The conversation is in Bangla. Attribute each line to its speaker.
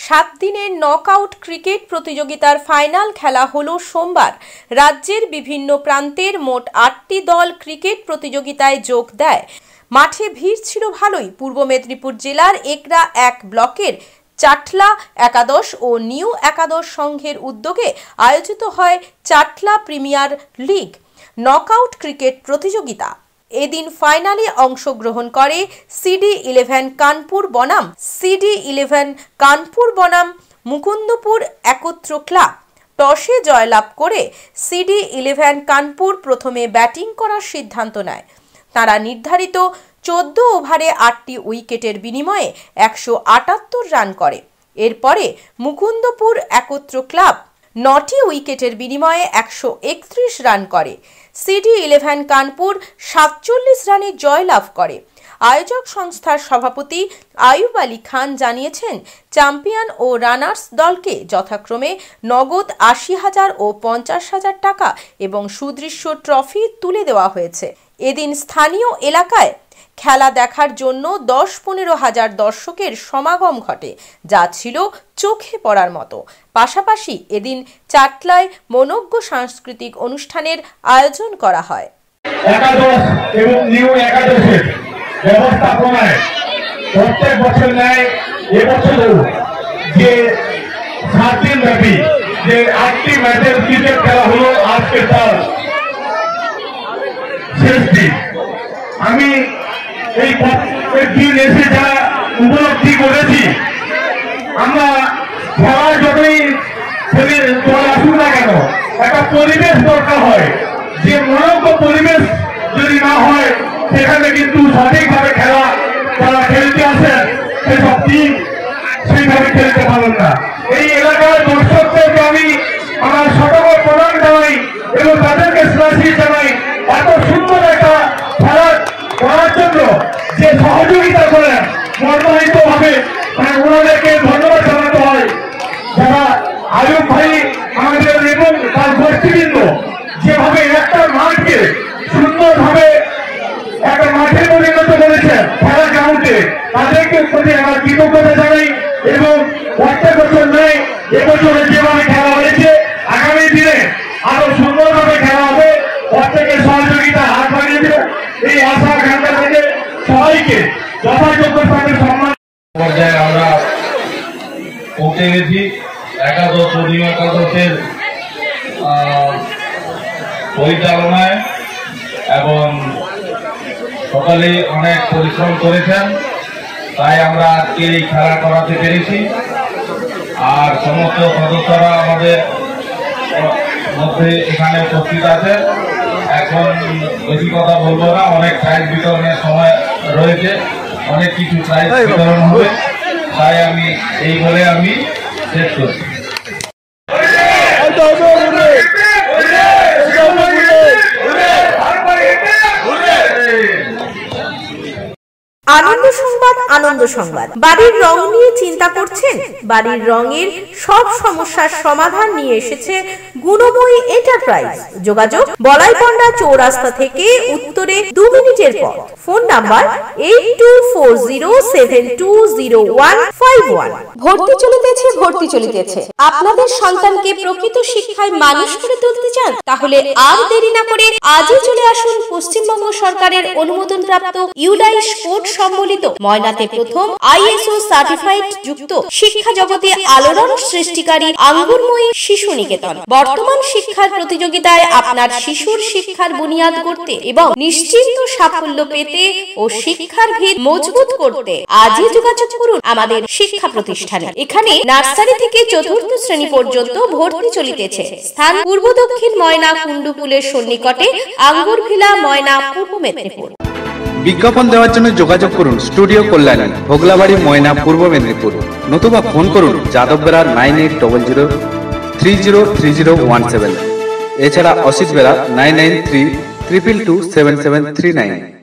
Speaker 1: 7 দিনের নকআউট ক্রিকেট প্রতিযোগিতার ফাইনাল খেলা হলো সোমবার। রাজ্যের বিভিন্ন প্রান্তের মোট 8টি দল ক্রিকেট প্রতিযোগিতায় যোগ দেয়। মাঠে ভিড় ছিল ভালোই। পূর্ব মেদিনীপুর জেলার একরা 1 ব্লকের চাটলা একাদশ ও নিউ একাদশ সংঘের উদ্যোগে আয়োজিত হয় Chatla premier league knockout cricket প্রতিযোগিতা। এদিন ফাইনালে অংশগ্রহণ করে CD11 কানপুর বনাম মুকুন্দপুর একত্র ক্লাব। টসে জয়লাভ করে CD11 কানপুর প্রথমে ব্যাটিং করার সিদ্ধান্ত নেয়। তারা নির্ধারিত 14 ওভারে 8টি উইকেটের বিনিময়ে 178 রান করে। এরপরে মুকুন্দপুর একত্র ক্লাব 9টি উইকেটের বিনিময়ে 131 রান করে। CD11 কানপুর 47 রানে জয়লাভ করে। আয়োজক সংস্থার সভাপতি আয়ুব আলী খান জানিয়েছেন, চ্যাম্পিয়ন ও রানার্স দলকে যথাক্রমে নগদ 80,000 ও 50,000 টাকা এবং সুদৃশ্য ট্রফি তুলে দেওয়া হয়েছে। এদিন স্থানীয় এলাকায় খেলা দেখার জন্য 10-15 হাজার দর্শকের সমাগম ঘটে, যা ছিল চোখে পড়ার মতো। পাশাপাশি এদিন চাটলায় মনোজ্ঞ সাংস্কৃতিক অনুষ্ঠানের আয়োজন করা হয়।
Speaker 2: একাদশ এবং নিউ একাদশের ব্যবস্থাপনায় প্রত্যেক বছর ন্যায় এবছরও যে 7 দিন ব্যাপী যে 8টি ম্যাচের ক্রিকেট খেলা হলো, আজকে তার শেষ দিন। আমি এই দিন এসে যা উপলব্ধি করেছি, আমরা খেলা যতই চলে আসুক না কেন, একটা পরিবেশ দরকার হয়। যে মনোজ্ঞ পরিবেশ যদি না হয়, সেখানে কিন্তু সঠিকভাবে খেলা যারা খেলতে আসেন সেসব টিম সেইভাবে খেলতে পারেন না। এই এলাকার দর্শকদেরকে আমি আমার সতর্ক প্রদান জানাই এবং তাদেরকে শ্রদ্ধা জানাই। এত সুন্দর একটা খেলা করার জন্য যে সহযোগিতা করেন মর্মাহিত ভাবে ওনাদেরকে ধন্যবাদ জানাতে হয়। যারা আয়ুব ভাই আমাদের এবং তার গোষ্ঠীবৃন্দ যেভাবে একটা মাঠকে সুন্দরভাবে একটা মাঠে পরিণত করেছেন খেলা গ্রাউন্ডে, তাদেরকে প্রতি আমার কৃতজ্ঞতা জানাই এবং প্রত্যেক বছর নেই এবছরে যেভাবে খেলা হয়েছে, আগামী দিনে আরো সুন্দরভাবে খেলা হবে। প্রত্যেকের সহযোগিতা হাত বাড়িয়ে দেবে এই আশা আকাঙ্ক্ষা থেকে সবাইকে যথাযোগ্য স্থানে সম্মান পর্যায়ে আমরা পৌঁছে গেছি। একাদশ ও নিউ একাদশের পরিচালনায় এবং সকালে অনেক পরিশ্রম করেছেন, তাই আমরা আজকে এই খেলা করাতে পেরেছি। আর সমস্ত সদস্যরা আমাদের মধ্যে এখানে উপস্থিত আছে। এখন বেশি কথা বলবো না, অনেক প্রাইজ বিতরণের সময় রয়েছে, অনেক কিছু প্রাইজ বিতরণ হবে, তাই আমি এই বলে আমি শেষ করছি।
Speaker 1: আনন্দ সংবাদ। বাড়ির রং নিয়ে চিন্তা করছেন? বাড়ির রঙের সব সমস্যার সমাধান নিয়ে এসেছে গুণময়ী এন্টারপ্রাইজ। যোগাযোগ বলাইপন্ডা চৌরাস্তা থেকে উত্তরে 2 মিনিটের পথ। Phone number 8240720151। ভর্তি চলিতেছে। আপনাদের সন্তানকে প্রকৃত শিক্ষায় মানুষ করে তুলতে চান? তাহলে আর দেরি না করে আজই চলে আসুন পশ্চিমবঙ্গ সরকারের অনুমোদনপ্রাপ্ত ইউডাইস কোড সম্বলিত ময়নাতে প্রথম ISO সার্টিফাইড যুক্ত শিক্ষা জগতে আলোড়ন সৃষ্টিকারী আঙ্গুরময়ী শিশু নিকেতন। বর্তমান শিক্ষার প্রতিযোগিতায় আপনার শিশুর শিক্ষার বুনিয়াদ করতে এবং নিশ্চিন্ত সাফল্য পেতে ও শিক্ষার ভিত মজবুত করতে আজই যোগাযোগ করুন আমাদের শিক্ষা প্রতিষ্ঠানে। এখানে নার্সারি থেকে 4র্থ শ্রেণী পর্যন্ত ভর্তি চলিতেছে। স্থান পূর্ব দক্ষিণ ময়না কুন্ডুপুলের সন্নিকটে আঙ্গুরভিলা, ময়না, পূর্ব মেদিনীপুর।
Speaker 3: বিজ্ঞাপন দেওয়ার জন্য যোগাযোগ করুন স্টুডিও কল্যাণী, ভোগলাবাড়ি, ময়না, পূর্ব মেদিনীপুর। নতুবা ফোন করুন যাদববেড়া 9800303017। এছাড়া অসিত বেড়া 9932227739।